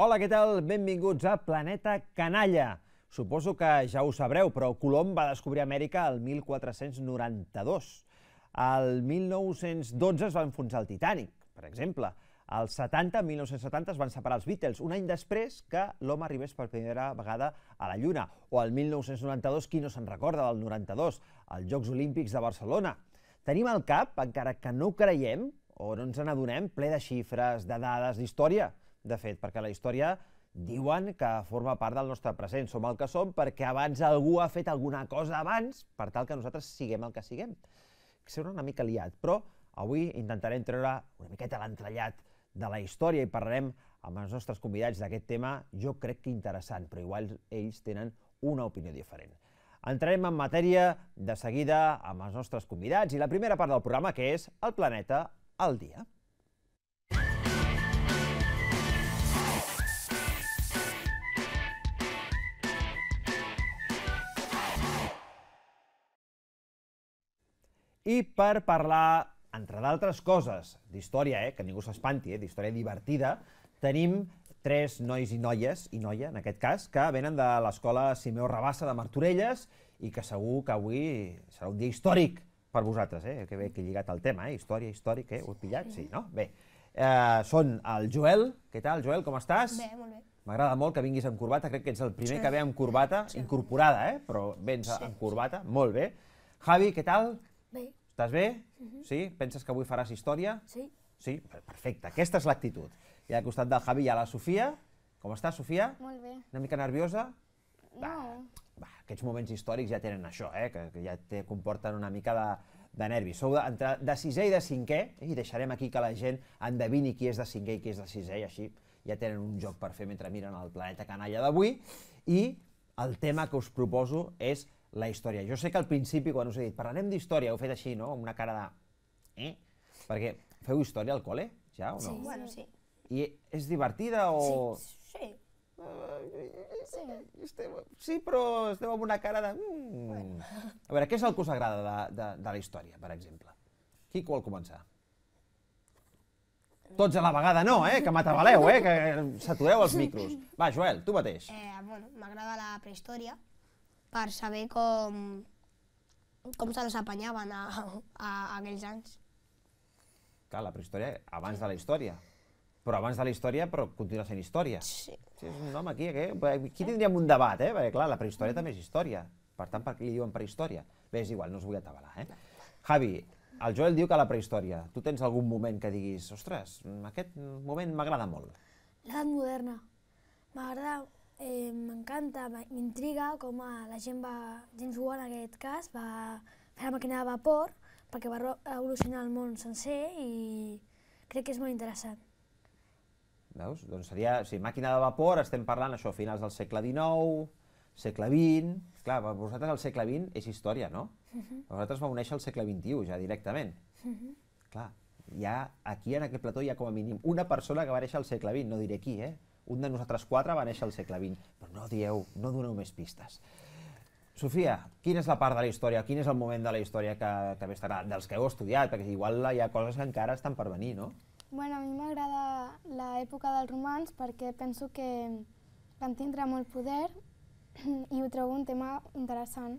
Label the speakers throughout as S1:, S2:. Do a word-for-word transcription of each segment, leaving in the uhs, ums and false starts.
S1: Hola, què tal? Benvinguts a Planeta Canalla. Suposo que ja ho sabreu, però Colom va descobrir Amèrica el mil quatre-cents noranta-dos. El mil nou-cents dotze es va enfonsar el Titanic, per exemple. Al setanta, mil nou-cents setanta, es van separar els Beatles, un any després que l'home arribés per primera vegada a la Lluna. O el mil nou-cents noranta-dos, qui no se'n recorda del noranta-dos, els Jocs Olímpics de Barcelona. Tenim al cap, encara que no ho creiem, o no ens n'adonem, ple de xifres, de dades, d'història. De fet, perquè la història diuen que forma part del nostre present. Som el que som perquè abans algú ha fet alguna cosa abans per tal que nosaltres siguem el que siguem. Sembla una mica liat, però avui intentarem treure una miqueta l'entrellat de la història i parlarem amb els nostres convidats d'aquest tema, jo crec que interessant, però igual ells tenen una opinió diferent. Entrarem en matèria de seguida amb els nostres convidats i la primera part del programa, que és El Planeta al Dia. I per parlar, entre d'altres coses, d'història, eh, que ningú s'espanti, eh, d'història divertida, tenim tres nois i noies, i noia en aquest cas, que venen de l'escola Simeu Rabassa de Martorelles i que segur que avui serà un dia històric per vosaltres, eh? Que bé que he lligat el tema, eh? Història, històric, eh? Ho he pillat? Sí, no? Bé. Eh, són el Joel. Què tal, Joel? Com estàs?
S2: Bé, molt bé.
S1: M'agrada molt que vinguis amb corbata, crec que ets el primer que ve amb corbata, incorporada, eh? Però vens amb corbata, molt bé. Javi, què tal?
S2: Bé.
S1: Estàs bé? Sí? Penses que avui faràs història?
S2: Sí.
S1: Sí? Perfecte, aquesta és l'actitud. I al costat del Javi hi ha la Sofia. Com estàs, Sofia?
S2: Molt bé.
S1: Una mica nerviosa?
S2: No.
S1: Va, aquests moments històrics ja tenen això, eh? que, que ja te comporten una mica de, de nervis. Sou de, entre de sisè i de cinquè, eh? I deixarem aquí que la gent endevini qui és de cinquè i qui és de sisè, i així ja tenen un joc per fer mentre miren el Planeta Canalla d'avui. I el tema que us proposo és la història. Jo sé que al principi, quan us he dit parlarem d'història, heu fet així, no?, amb una cara de... Eh? Perquè feu història al col·le, ja, o no?
S2: Sí, bueno, sí.
S1: I és divertida o...?
S2: Sí.
S1: Sí. Esteu... Sí, però esteu amb una cara de... Mm. A veure, què és el que us agrada de, de, de la història, per exemple? Qui vol començar? Tots a la vegada no, eh? Que m'atabaleu, eh? Que satureu els micros. Va, Joel, tu mateix.
S2: Eh, bueno, m'agrada la prehistòria per saber com, com se les apanyaven a, a, a aquells anys.
S1: Clar, la prehistòria abans de la història. Però abans de la història, però continua sent història.
S2: Sí.
S1: Sí, és un home aquí, eh? Aquí tindríem un debat, eh? Perquè, clar, la prehistòria també és història. Per tant, per què li diuen prehistòria? Bé, és igual, no us vull atabalar, eh? Javi, el Joel diu que la prehistòria. Tu tens algun moment que diguis, ostres, aquest moment m'agrada molt?
S3: L'edat moderna. M'agrada, eh, m'encanta, m'intriga com la gent va, James Watt en aquest cas, va fer la màquina de vapor perquè va evolucionar el món sencer i crec que és molt interessant.
S1: Veus? Doncs seria, si màquina de vapor, estem parlant això, finals del segle dinou, segle vint... Clar, per vosaltres el segle vint és història, no? Per vosaltres vau néixer el segle vint-i-u, ja directament. Clar, ja aquí en aquest plató hi ha com a mínim una persona que va néixer al segle vint, no diré qui, eh? Un de nosaltres quatre va néixer al segle vint, però no dieu, no doneu més pistes. Sofia, quina és la part de la història, quin és el moment de la història que, que més t'agrada, dels que heu estudiat, perquè igual hi ha coses que encara estan per venir, no?
S4: Bueno, a mi m'agrada l'època dels romans perquè penso que van tindre molt poder i ho trobo un tema interessant.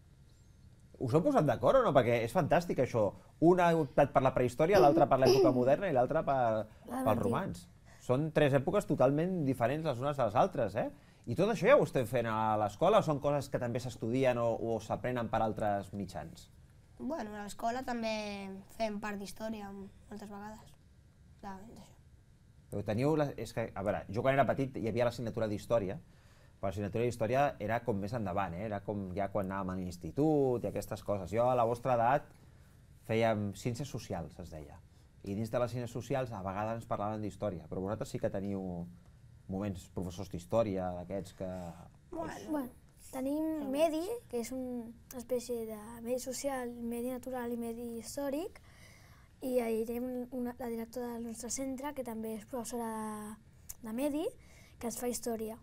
S1: Us heu posat d'acord o no? Perquè és fantàstic això. Un ha optat per la prehistòria, l'altre per l'època moderna i l'altre pels romans. Són tres èpoques totalment diferents les unes de les altres, eh? I tot això ja ho esteu fent a l'escola o són coses que també s'estudien o, o s'aprenen per altres mitjans?
S2: Bueno, a l'escola també fem part d'història moltes vegades. Clar, és això.
S1: Però teniu... La... És que, a veure, jo quan era petit hi havia l'assignatura d'història, però l'assignatura d'història era com més endavant, eh? Era com ja quan anàvem a l'institut i aquestes coses. Jo a la vostra edat fèiem ciències socials, es deia. I dins de les ciències socials a vegades ens parlaven d'història, però vosaltres sí que teniu moments professors d'història, d'aquests que...
S3: Bueno, tenim Medi, que és una espècie de medi social, medi natural i medi històric, i ahí tenim una, la directora del nostre centre, que també és professora de, de Medi, que ens fa història.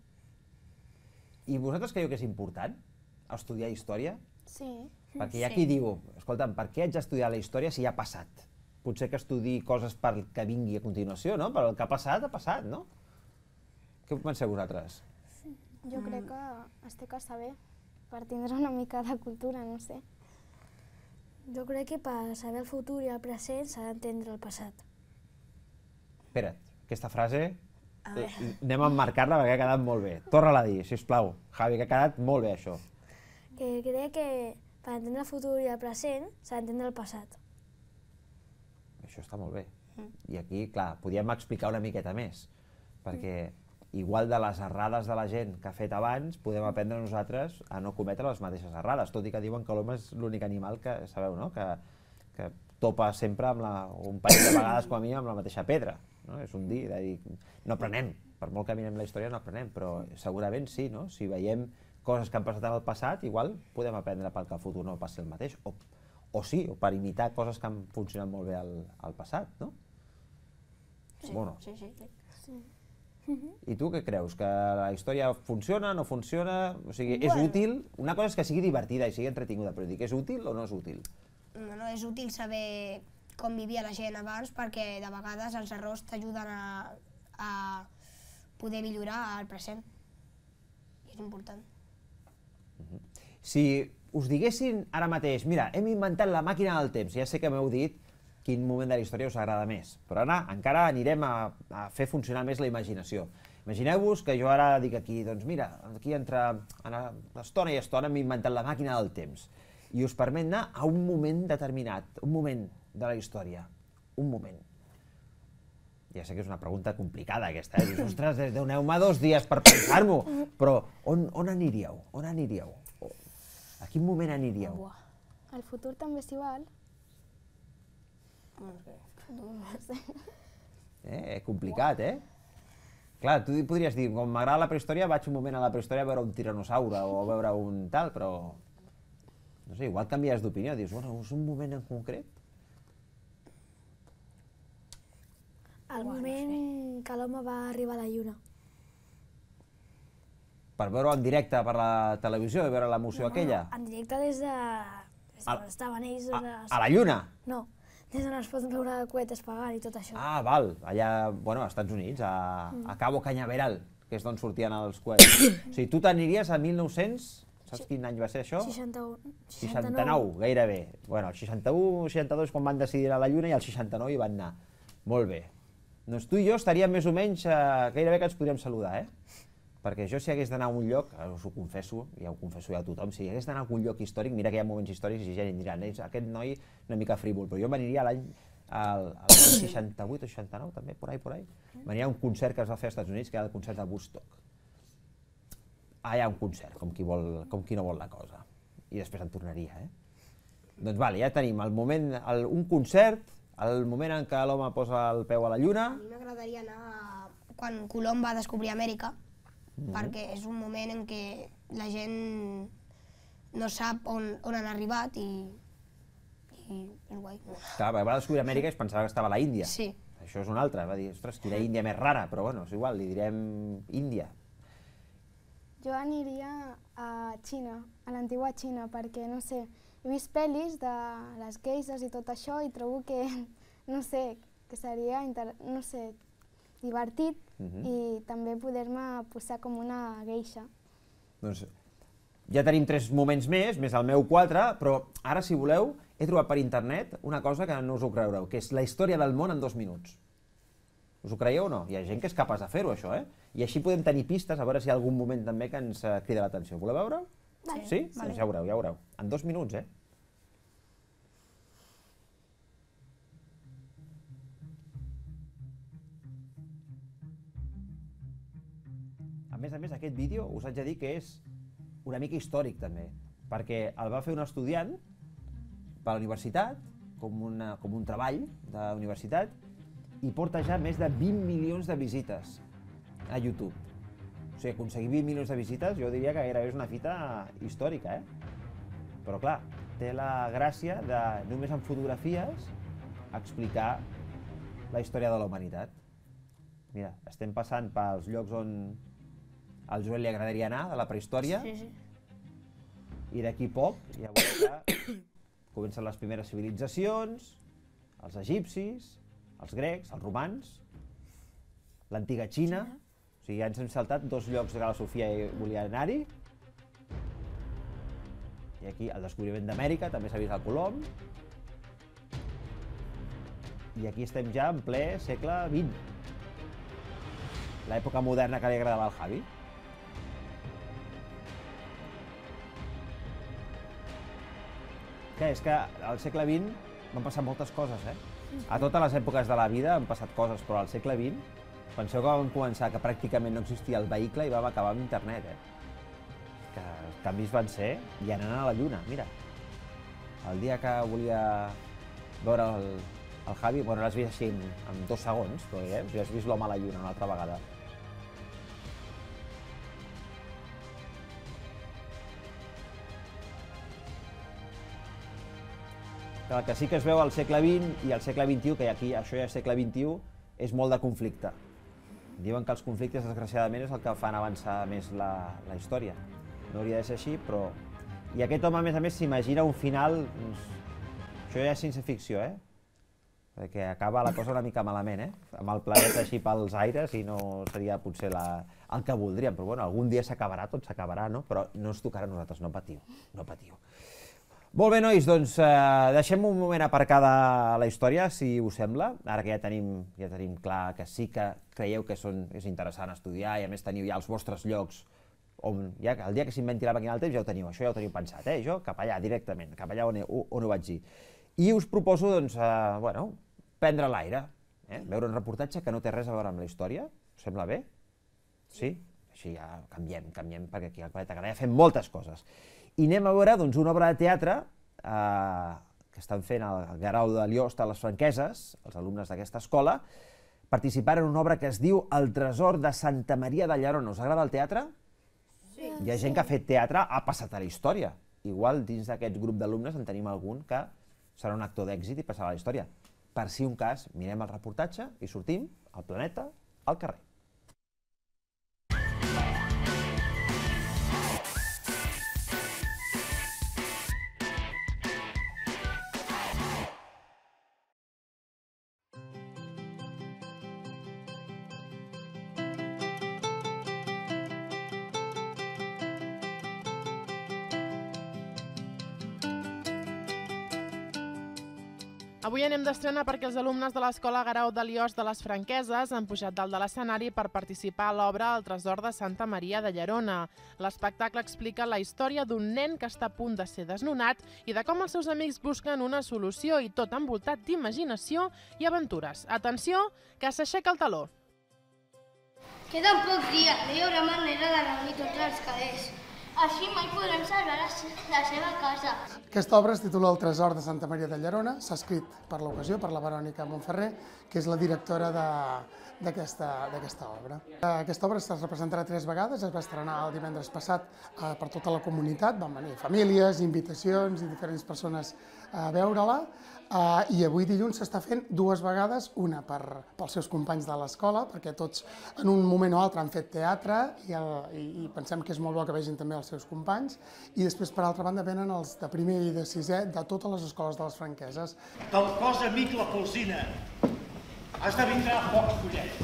S1: I vosaltres creieu que és important estudiar història?
S4: Sí.
S1: Perquè hi ha qui diu, escolta'm, per què haig d'estudiar la història si ja ha passat? Potser que estudiï coses per que vingui a continuació, no? Però el que ha passat, ha passat, no? Què penseu vosaltres?
S4: Jo crec que es té que saber per tindre una mica de cultura, no sé.
S3: Jo crec que per saber el futur i el present s'ha d'entendre el passat.
S1: Espera't, aquesta frase anem a emmarcar-la perquè ha quedat molt bé. Torna-la a dir, sisplau, Javi, que ha quedat molt bé això.
S3: Que crec que per entendre el futur i el present s'ha d'entendre el passat.
S1: Això està molt bé. I aquí, clar, podíem explicar una miqueta més, perquè igual de les errades de la gent que ha fet abans, podem aprendre nosaltres a no cometre les mateixes errades, tot i que diuen que l'home és l'únic animal que, sabeu, no? que, que topa sempre amb la, un parell de vegades com a mi amb la mateixa pedra. No? És un dir, de dir, no aprenem, per molt que mirem la història no aprenem, però segurament sí, no? Si veiem coses que han passat en el passat, igual podem aprendre perquè el futur no passi el mateix, o, o sí, o per imitar coses que han funcionat molt bé al, al passat, no?
S2: Sí,
S1: Bueno.
S2: sí, sí. sí.
S3: Sí.
S1: I tu què creus? Que la història funciona, no funciona? O sigui, és
S2: Bueno.
S1: útil? Una cosa és que sigui divertida i sigui entretinguda, però dic, és útil o no és útil?
S2: No, no, és útil saber com vivia la gent abans perquè de vegades els errors t'ajuden a, a poder millorar el present. I és important.
S1: Si us diguessin ara mateix, mira, hem inventat la màquina del temps, ja sé que m'heu dit quin moment de la història us agrada més, però ara encara anirem a, a fer funcionar més la imaginació. Imagineu-vos que jo ara dic aquí, doncs mira, aquí entre estona i estona m'he inventat la màquina del temps i us permet anar a un moment determinat, un moment de la història, un moment. Ja sé que és una pregunta complicada aquesta, eh? Dius, ostres, doneu-me dos dies per pensar-m'ho, però on, on aniríeu? On aniríeu? A quin moment aniríeu?
S4: Buah. El futur també s'hi val.
S2: No sé.
S1: Eh, complicat, eh? Clar, tu podries dir, com m'agrada la prehistòria, vaig un moment a la prehistòria a veure un tiranosaure o a veure un tal, però... No sé, igual canvies d'opinió, dius, bueno, és un moment en concret?
S3: El moment que l'home va arribar a la lluna.
S1: Per veure-ho en directe per la televisió i veure l'emoció aquella?
S3: En directe des de... des
S1: A-
S3: d'on estaven ells...
S1: A,
S3: on es-
S1: a la Lluna?
S3: No, des d'on es pot veure cohetes pagant i tot això.
S1: Ah, val, allà, bueno, als Estats Units, a, a Cabo Cañaveral, que és d'on sortien els coets. O sigui, tu t'aniries a mil nou-cents, saps quin any va ser això?
S3: seixanta-u.
S1: seixanta-nou, gairebé. Bueno, el seixanta-u, seixanta-dos quan van decidir anar a la Lluna i el seixanta-nou hi van anar. Molt bé. Doncs tu i jo estaríem més o menys, eh, gairebé que ens podríem saludar, eh? Perquè jo si hagués d'anar a un lloc, ara us ho confesso, ja ho confesso ja a tothom, si hagués d'anar a algun lloc històric, mira que hi ha moments històrics i ja em diran, aquest noi una mica frívol, però jo m'aniria a l'any al seixanta-vuit o seixanta-nou també, por ahí, por ahí. M'aniria a un concert que es va fer als Estats Units, que era el concert de Woodstock. Ah, hi ha un concert, com qui, vol, com qui no vol la cosa. I després en tornaria, eh? Doncs vale, ja tenim el moment, el, un concert, el moment en què l'home posa el peu a la Lluna.
S2: A mi m'agradaria anar quan Colom va descobrir Amèrica, perquè és un moment en què la gent no sap on, on han arribat i, i és guai.
S1: Clar, va descobrir Amèrica i es pensava que estava a la Índia.
S2: Sí.
S1: Això és una altra, va dir, ostres, quina Índia més rara, però bueno, és igual, li direm Índia.
S4: Jo aniria a Xina, a l'antigua Xina, perquè, no sé, he vist pel·lis de les geishes i tot això i trobo que, no sé, que seria, inter... no sé, divertit
S1: Mhm.
S4: i també poder-me posar com una geisha.
S1: Doncs ja tenim tres moments més, més el meu quatre, però ara, si voleu, he trobat per internet una cosa que no us ho creureu, que és la història del món en dos minuts. Us ho creieu o no? Hi ha gent que és capaç de fer-ho, això, eh? I així podem tenir pistes, a veure si hi ha algun moment també que ens eh, crida l'atenció. Voleu veure?
S2: Vale.
S1: Sí?
S2: Vale.
S1: Doncs ja ho veureu, ja ho veureu. En dos minuts, eh? A més a més, aquest vídeo us haig de dir que és una mica històric també, perquè el va fer un estudiant per a la universitat, com, una, com un treball de la universitat, i porta ja més de vint milions de visites a YouTube. O sigui, aconseguir vint milions de visites jo diria que gairebé és una fita històrica, eh? Però clar, té la gràcia de, només amb fotografies, explicar la història de la humanitat. Mira, estem passant pels llocs on al Joel li agradaria anar, de la prehistòria,
S2: Sí, sí.
S1: i d'aquí poc ja veureu que comencen les primeres civilitzacions, els egipcis, els grecs, els romans, l'antiga Xina, O sigui, ja ens hem saltat dos llocs que la Sofia volia anar-hi. I aquí el descobriment d'Amèrica, també s'ha vist al Colom. I aquí estem ja en ple segle vint. L'època moderna que li agradava al Javi. Que és que al segle vint van passar moltes coses, eh? A totes les èpoques de la vida han passat coses, però al segle vint penseu que vam començar que pràcticament no existia el vehicle i vam acabar amb internet, eh? Que els canvis van ser i anant a la Lluna, mira. El dia que volia veure el, el Javi, bueno, l'has vist així en, en dos segons, però eh? Ja has vist l'home a la Lluna una altra vegada. El que sí que es veu al segle vint i al segle vint-i-u, que aquí això ja és segle vint-i-u, és molt de conflicte. Diuen que els conflictes, desgraciadament, és el que fan avançar més la, la història. No hauria de ser així, però... I aquest home, a més a més, s'imagina un final... Doncs... Això ja és ciència-ficció, eh? Perquè acaba la cosa una mica malament, eh? Amb el planeta així pels aires i no seria potser la... el que voldríem, però bueno, algun dia s'acabarà, tot s'acabarà, no? Però no ens tocarà a nosaltres, no patiu, no patiu. Molt bé, nois, doncs eh, deixem un moment aparcada la història, si us sembla, ara que ja tenim, ja tenim clar que sí que creieu que són, és interessant estudiar i a més teniu ja els vostres llocs on, ja, el dia que s'inventi la màquina del temps ja ho teniu, això ja ho teniu pensat, eh? Jo cap allà directament, cap allà on, on ho vaig dir. I us proposo, doncs, eh, bueno, prendre l'aire, eh? Veure un reportatge que no té res a veure amb la història, us sembla bé? Sí? Així ja canviem, canviem, perquè aquí al Planeta Canalla fem moltes coses. I anem a veure doncs, una obra de teatre eh, que estan fent el Guerau de Liost a les Franqueses, els alumnes d'aquesta escola, participant en una obra que es diu El tresor de Santa Maria de Llerona. Us agrada el teatre? Sí. Hi ha gent que ha fet teatre, ha passat a la història. Igual dins d'aquest grup d'alumnes en tenim algun que serà un actor d'èxit i passarà a la història. Per si un cas, mirem el reportatge i sortim al planeta, al carrer.
S5: Avui anem d'estrena perquè els alumnes de l'Escola Guerau de Liost de les Franqueses han pujat dalt de l'escenari per participar a l'obra El tresor de Santa Maria de Llerona. L'espectacle explica la història d'un nen que està a punt de ser desnonat i de com els seus amics busquen una solució i tot envoltat d'imaginació i aventures. Atenció, que s'aixeca el taló.
S6: Queden pocs dies, no hi haurà manera de reunir tots els calés. Així mai podrem salvar la, la seva casa.
S7: Aquesta obra es titula El tresor de Santa Maria de Llerona, s'ha escrit per l'ocasió per la Verònica Montferrer, que és la directora d'aquesta obra. Aquesta obra es representarà tres vegades, es va estrenar el divendres passat eh, per tota la comunitat, van venir famílies, invitacions i diferents persones a veure-la, Uh, i avui dilluns s'està fent dues vegades, una per, pels seus companys de l'escola, perquè tots en un moment o altre han fet teatre i, el, i, i pensem que és molt bo que vegin també els seus companys, i després per altra banda venen els de primer i de sisè de totes les escoles de les Franqueses.
S8: Del cos amic la polsina, esdevindrà foc collet.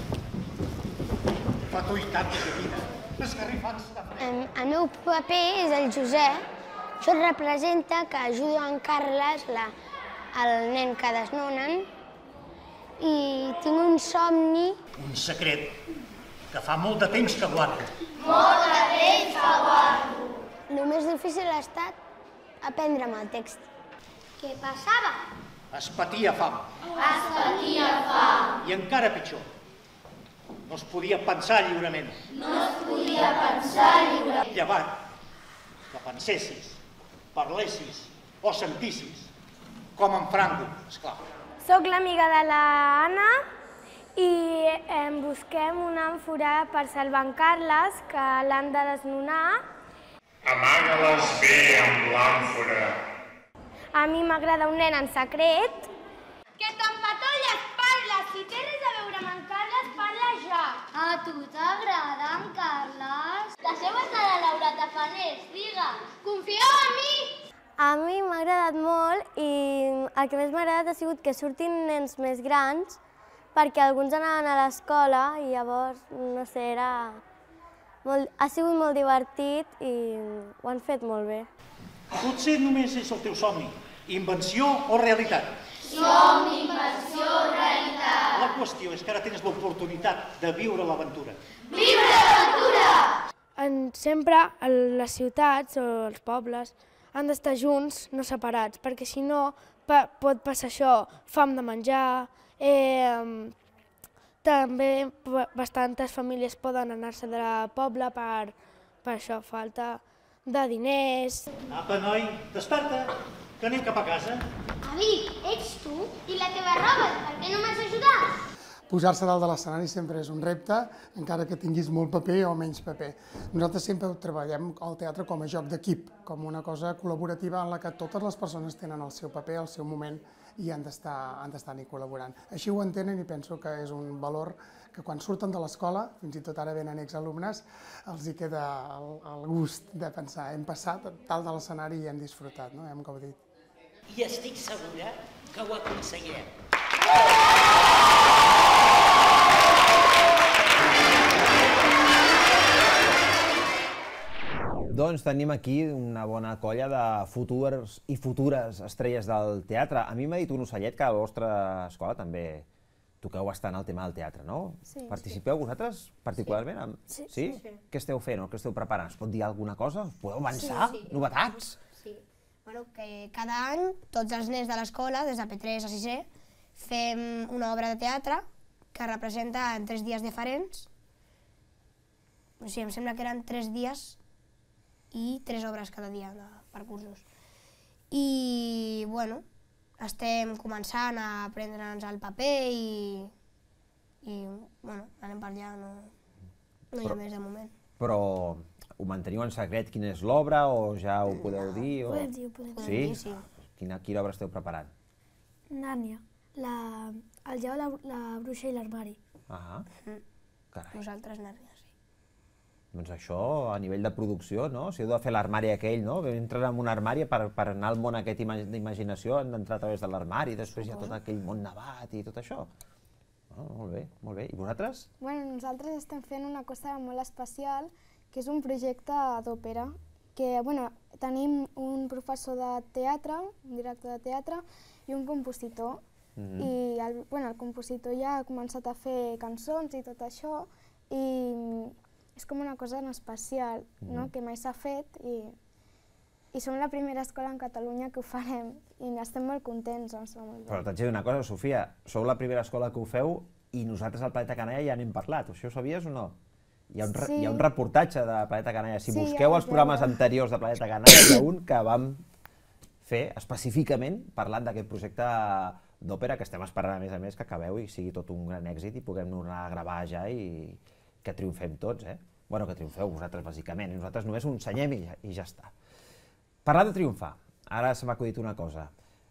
S8: Fa tu i tant de vida, esgarrifant-se de fred.
S2: El meu paper és el Josep. Això representa que ajudo en Carles, la el nen que desnonen, i tinc un somni...
S8: Un secret que fa molt de temps que guardo.
S6: Molt de temps que guardo.
S2: El més difícil ha estat aprendre'm el text. Què passava?
S8: Es patia fam.
S6: Es patia fam.
S8: I encara pitjor, no es podia pensar lliurement.
S6: No es podia pensar lliurement.
S8: Llevat que pensessis, parlessis o sentissis, com en Franco, esclar.
S3: Soc l'amiga de la Anna i eh, busquem una àmfora per salvar en Carles, que l'han de desnonar.
S9: Amaga-les bé amb l'àmfora.
S3: A mi m'agrada un nen en secret.
S6: Que t'empatolles, parla! Si té res a veure amb en Carles, parla ja! A tu t'agrada en Carles? La seva estada Laura Tafaners, digues! Confieu en mi!
S3: A mi m'ha agradat molt i el que més m'ha agradat ha sigut que surtin nens més grans
S10: perquè alguns anaven a l'escola i llavors, no sé, era... Ha sigut molt divertit i ho han fet molt bé.
S8: Potser només és el teu somni, invenció o realitat?
S6: Somni, invenció o realitat.
S8: La qüestió és que ara tens l'oportunitat de viure l'aventura.
S6: Viure l'aventura!
S3: Sempre les ciutats o els pobles han d'estar junts, no separats, perquè si no pot passar això, fam de menjar, també bastantes famílies poden anar-se de poble per això, falta de diners.
S8: Apa, noi, desperta, que anem cap a casa.
S6: Avi, ets tu? I la teva roba, per què no m'has ajudat?
S7: Pujar-se dalt de l'escenari sempre és un repte, encara que tinguis molt paper o menys paper. Nosaltres sempre treballem el teatre com a joc d'equip, com una cosa col·laborativa en la que totes les persones tenen el seu paper, el seu moment, i han d'estar-hi col·laborant. Així ho entenen i penso que és un valor que quan surten de l'escola, fins i tot ara venen exalumnes, els hi queda el gust de pensar, hem passat dalt de l'escenari i hem disfrutat, hem gaudit.
S11: I estic segura que ho aconseguirem.
S1: Doncs tenim aquí una bona colla de futurs i futures estrelles del teatre. A mi m'ha dit un ocellet que a la vostra escola també toqueu bastant el tema del teatre, no?
S3: Sí.
S1: Participeu vosaltres particularment?
S3: Sí.
S1: Sí? Què esteu fent o què esteu preparant? Es pot dir alguna cosa? Us podeu avançar? Novetats?
S2: Sí. Bueno, que cada any tots els nens de l'escola, des de P tres a sisè, fem una obra de teatre que representa en tres dies diferents. O sigui, em sembla que eren tres dies i tres obres cada dia per cursos. I, bueno, estem començant a prendre'ns el paper i, i bueno, anem per allà, no, no hi ha més de moment.
S1: Però ho manteniu en secret quina és l'obra o ja ho podeu dir?
S3: Ho podem dir, ho podem dir.
S1: Sí?
S2: Sí.
S1: Quina, quina obra esteu preparant?
S3: Nàrnia, la, el lleó, la, la bruixa i l'armari.
S1: Ah, carai.
S2: Nosaltres Nàrnia, sí.
S1: Doncs això, a nivell de producció, no? Si heu de fer l'armari aquell, no? Que entren en un armari per, per anar al món aquest d'imaginació, han d'entrar a través de l'armari, després hi ha tot aquell món nevat i tot això. Oh, molt bé, molt bé. I vosaltres?
S4: Bueno, nosaltres estem fent una cosa molt especial, que és un projecte d'òpera, que, bueno, tenim un professor de teatre, un director de teatre, i un compositor. Mm-hmm. I el, bueno, el compositor ja ha començat a fer cançons i tot això, i és com una cosa en especial, no? Que mai s'ha fet i, i som la primera escola en Catalunya que ho farem i estem molt contents. Ens va molt bé.
S1: Però t'haig de dir una cosa, Sofia, sou la primera escola que ho feu i nosaltres al Planeta Canalla ja n'hem parlat, això ho sabies o no? Hi ha un,
S4: Sí.
S1: hi ha un reportatge de Planeta Canalla, si
S4: Sí,
S1: busqueu
S4: ja
S1: els
S4: ho
S1: programes
S4: veuen.
S1: anteriors de Planeta Canalla, hi ha un que vam fer específicament parlant d'aquest projecte d'òpera que estem esperant a més a més que acabeu i sigui tot un gran èxit i puguem anar a gravar ja i que triomfem tots, eh? Bueno, que triomfeu vosaltres, bàsicament, i nosaltres només ho ensenyem i ja, i ja està. Parlant de triomfar, ara se m'ha acudit una cosa.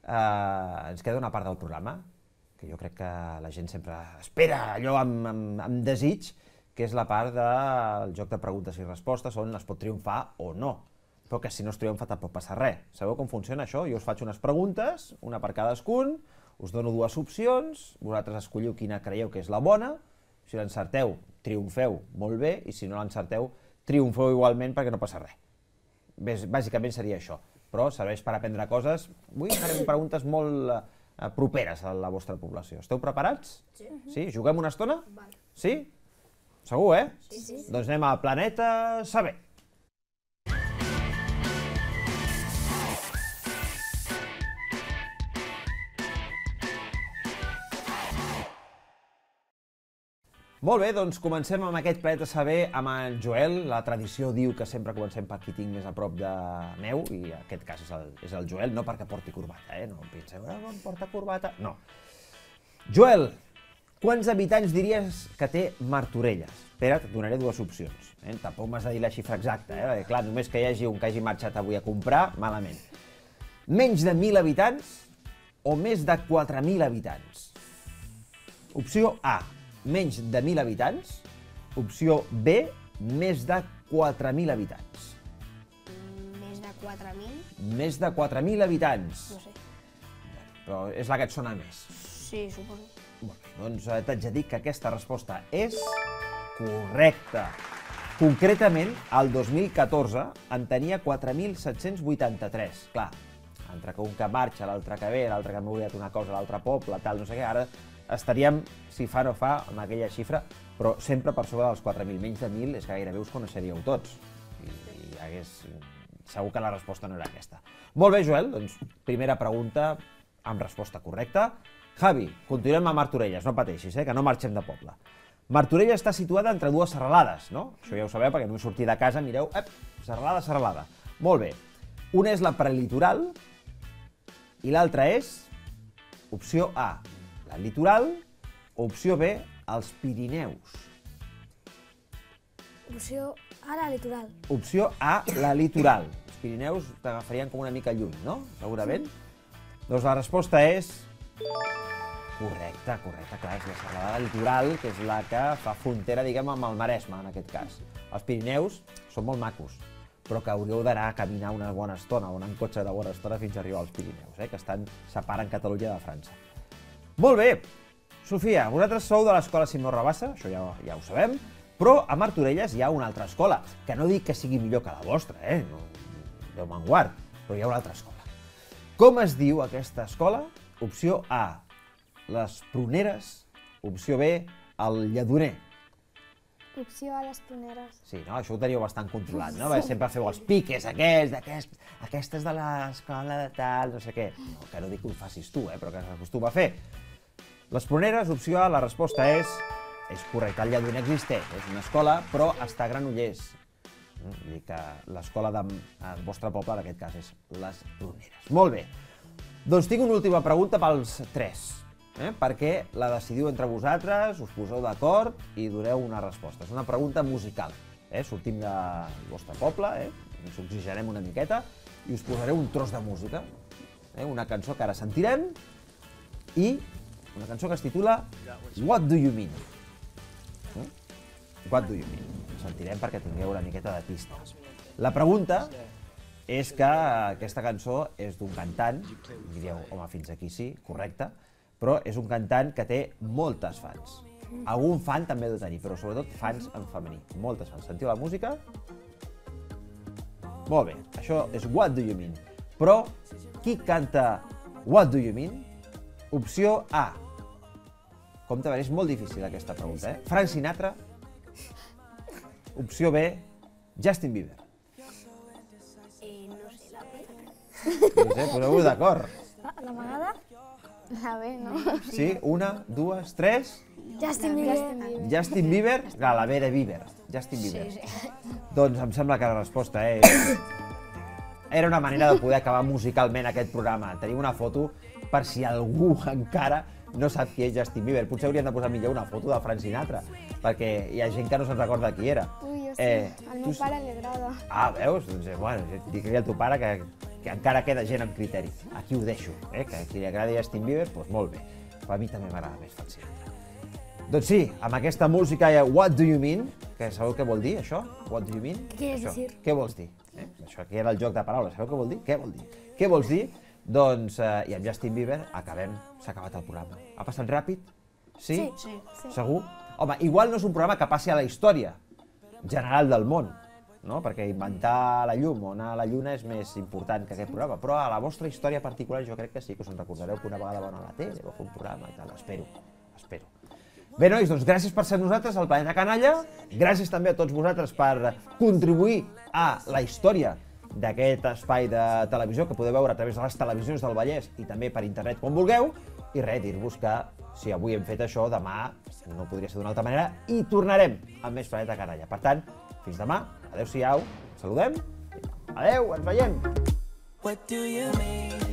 S1: Uh, ens queda una part del programa, que jo crec que la gent sempre espera allò amb, amb, amb desig, que és la part del joc de preguntes i respostes, on es pot triomfar o no. Però que si no es triomfa tampoc passa res. Sabeu com funciona això? Jo us faig unes preguntes, una per cadascun, us dono dues opcions, vosaltres escolliu quina creieu que és la bona, si l'encerteu, triomfeu molt bé, i si no l'encerteu, triomfeu igualment perquè no passa res. Bàsicament seria això, però serveix per aprendre coses. Avui farem preguntes molt eh, properes a la vostra població. Esteu preparats?
S6: Sí.
S1: Sí? Juguem una estona? Vale. Sí? Segur, eh?
S6: Sí, sí.
S1: Doncs anem a Planeta Saber. Molt bé, doncs comencem amb aquest Planeta Saber amb en Joel. La tradició diu que sempre comencem per qui tinc més a prop de meu, i en aquest cas és el, és el Joel, no perquè porti corbata, eh? No penseu, ah, no porta corbata, no. Joel, quants habitants diries que té Martorelles? Espera, et donaré dues opcions. Eh? Tampoc m'has de dir la xifra exacta, eh? Perquè, clar, només que hi hagi un que hagi marxat avui a comprar, malament. Menys de mil habitants o més de quatre mil habitants? Opció A, menys de mil habitants. Opció B, més de quatre mil habitants.
S2: Més de quatre mil?
S1: Més de quatre mil habitants.
S2: No sé.
S1: Però és la que et sona més.
S2: Sí, suposo.
S1: Doncs t'haig de dir que aquesta resposta és correcta. Concretament, el dos mil catorze en tenia quatre mil set-cents vuitanta-tres. Clar, entre que un que marxa, l'altre que ve, l'altre que m'ha oblidat una cosa, l'altre poble, tal, no sé què, ara estaríem, si fa no fa, amb aquella xifra, però sempre per sobre dels quatre mil. Menys de mil és que gairebé us coneixeríeu tots. I hagués... segur que la resposta no era aquesta. Molt bé, Joel, doncs primera pregunta amb resposta correcta. Javi, continuem a Martorelles, no pateixis, eh, que no marxem de poble. Martorelles està situada entre dues serralades, no? Això ja ho sabeu perquè no he sortit de casa, mireu, ep, serralada, serralada. Molt bé. Una és la prelitoral i l'altra és, opció A, la litoral, opció B, els Pirineus.
S3: Opció A, la litoral.
S1: Opció A, la litoral. Els Pirineus t'agafarien com una mica lluny, no? Segurament. Doncs la resposta és... Correcte, correcte, clar, és la serralada litoral, que és la que fa frontera, diguem, amb el Maresme, en aquest cas. Els Pirineus són molt macos, però que hauríeu d'anar a caminar una bona estona, o anar en cotxe de bona estona fins a arribar als Pirineus, eh, que estan separen Catalunya de França. Molt bé! Sofia, vosaltres sou de l'escola Simó Rabassa, això ja, ja ho sabem, però a Martorelles hi ha una altra escola, que no dic que sigui millor que la vostra, eh? No, Déu me'n guard, però hi ha una altra escola. Com es diu aquesta escola? Opció A, les Pruneres, opció B, el Lledoner.
S4: Opció A, les Pruneres.
S1: Sí, no? Això ho teníeu bastant controlat, no? Perquè sempre feu els piques, aquest, aquest, aquesta és de l'escola de tal, no sé què. No, que no dic que ho facis tu, eh? Però que s'acostuma a fer. Les Pruneres, opció A, la resposta és... És correcte, el Lledoner existeix, és una escola, però està a Granollers. Vull dir que l'escola del vostre poble, en aquest cas, és les Pruneres. Molt bé. Doncs tinc una última pregunta pels tres. Eh? Perquè la decidiu entre vosaltres, us poseu d'acord i doneu una resposta. És una pregunta musical. Eh? Sortim del vostre poble, eh? ens oxigenem una miqueta i us posaré un tros de música. Eh? Una cançó que ara sentirem i una cançó que es titula What Do You Mean? Eh? What Do You Mean? Sentirem perquè tingueu una miqueta de pista. La pregunta és que aquesta cançó és d'un cantant, diríeu, home, fins aquí sí, correcte, però és un cantant que té moltes fans. Algun fan també ha de tenir, però sobretot fans en femení. Moltes fans. Sentiu la música? Molt bé, això és What Do You Mean. Però qui canta What Do You Mean? Opció A. Compte, és molt difícil aquesta pregunta, eh? Frank Sinatra. Opció B, Justin Bieber.
S3: Eh, no sé, la B.
S1: No sé, poseu-vos d'acord.
S3: La Manada?
S4: La B, no?
S1: Sí, una, dues, tres...
S3: Justin Bieber.
S1: Justin Bieber? Clar, la B de Bieber. Justin Bieber.
S3: Sí, sí.
S1: Doncs em sembla que la resposta és... Era una manera de poder acabar musicalment aquest programa. Tenim una foto per si algú encara no sap qui és Justin Bieber. Potser hauríem de posar millor una foto de Frank Sinatra, perquè hi ha gent que no se'n recorda qui era.
S4: Ui, jo sí,
S1: Eh,
S4: al
S1: tu
S4: meu
S1: s-
S4: pare li agrada.
S1: Ah, veus? Doncs, eh, bueno, digue-li al teu pare que, que encara queda gent amb criteri. Aquí ho deixo, eh? Que si li agrada Justin Bieber, doncs molt bé. Però a mi també m'agrada més Frank Sinatra. Doncs sí, amb aquesta música hi ha What Do You Mean, que sabeu què vol dir, això? What do you mean?
S3: Què quieres
S1: Això.
S3: decir?
S1: Què vols dir? Eh? Això aquí era el joc de paraules, sabeu què vol dir? Què vol dir? Què vols dir? Doncs, eh, i amb Justin Bieber acabem, s'ha acabat el programa. Ha passat ràpid? Sí?
S3: Sí, sí.
S1: Segur? Home, igual no és un programa que passi a la història general del món, no? Perquè inventar la llum o anar a la lluna és més important que aquest programa, però a la vostra història particular jo crec que sí, que us en recordareu que una vegada va anar a la tele o fer un programa i tal, espero, espero. Bé, nois, doncs gràcies per ser nosaltres al Planeta Canalla, gràcies també a tots vosaltres per contribuir a la història d'aquest espai de televisió que podeu veure a través de les televisions del Vallès i també per internet quan vulgueu, i res, dir-vos que si avui hem fet això, demà no podria ser d'una altra manera i tornarem amb més Planeta Canalla. Per tant, fins demà, adeu-siau, saludem, adeu, ens veiem!
S12: What do you mean?